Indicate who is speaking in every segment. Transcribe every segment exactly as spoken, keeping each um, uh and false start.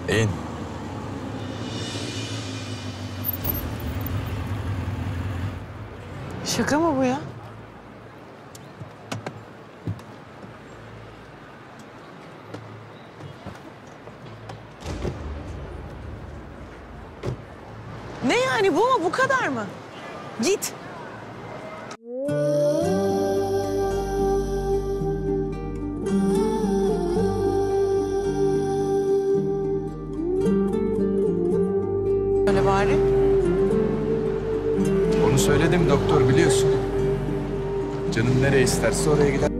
Speaker 1: İn.
Speaker 2: Şaka mı bu ya? Ne yani, bu mu? Bu kadar mı? Git. Öyle bari.
Speaker 1: Onu söyledim doktor, biliyorsun. Canım nereye isterse oraya gider.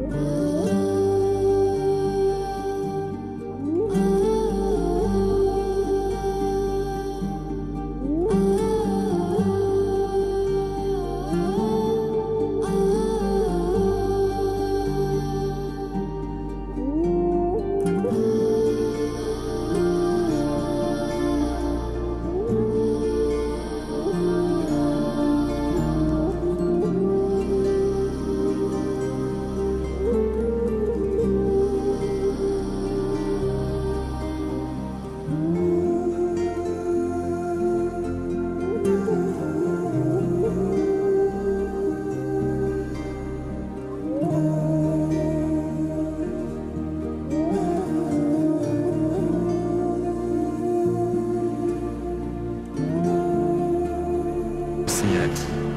Speaker 1: Yani.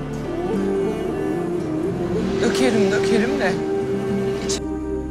Speaker 2: Dökerim, dökerim de. Hiç...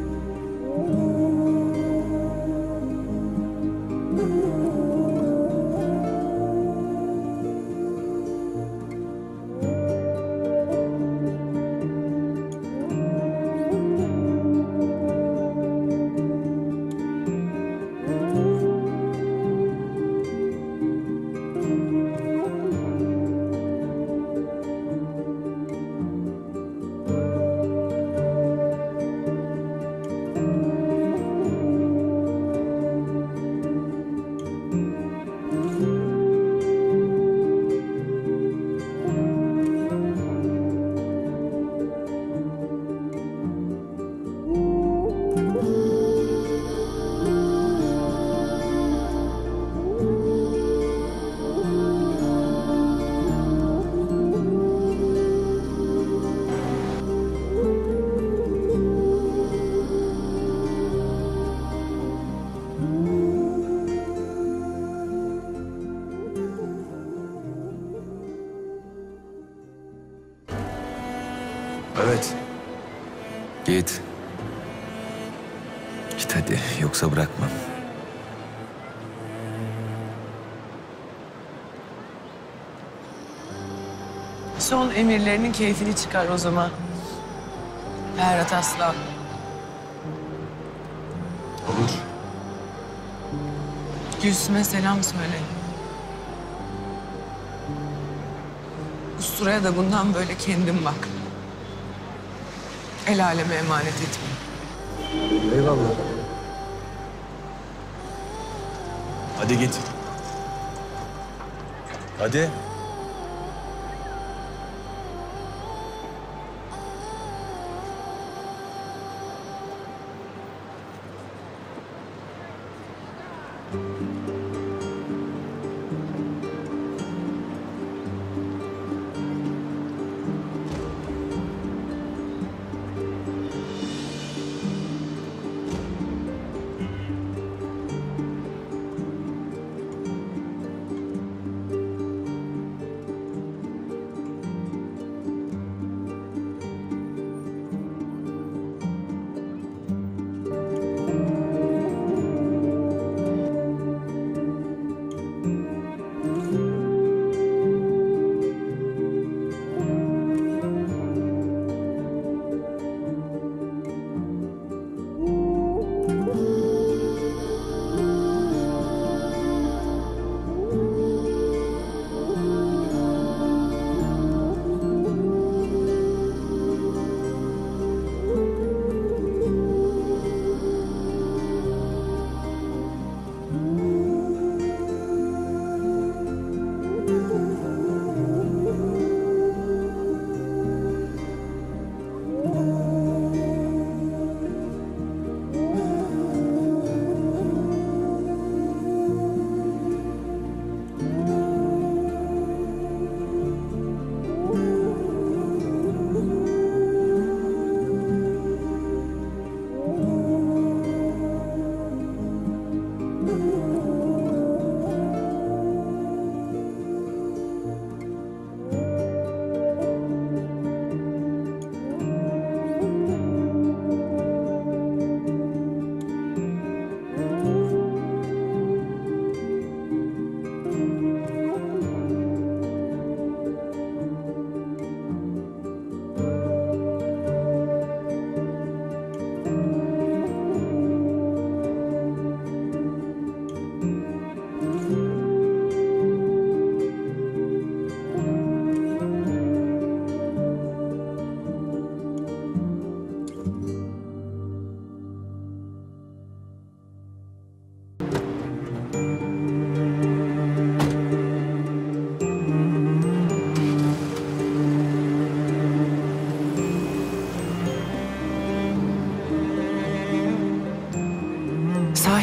Speaker 1: Evet.
Speaker 3: Git. Git hadi, yoksa bırakmam.
Speaker 2: Son emirlerinin keyfini çıkar o zaman. Ferhat Aslan.
Speaker 1: Olur.
Speaker 2: Gülsüm'e selam söyle. Ustura'ya da bundan böyle kendin bak. El aleme emanet etme.
Speaker 1: Eyvallah. Hadi git. Hadi.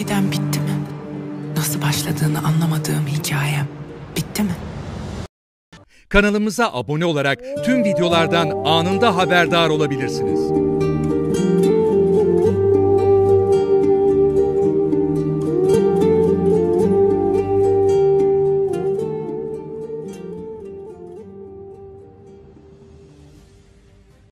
Speaker 4: sahiden bitti mi? Nasıl başladığını anlamadığım hikayem bitti mi?
Speaker 5: Kanalımıza abone olarak tüm videolardan anında haberdar olabilirsiniz.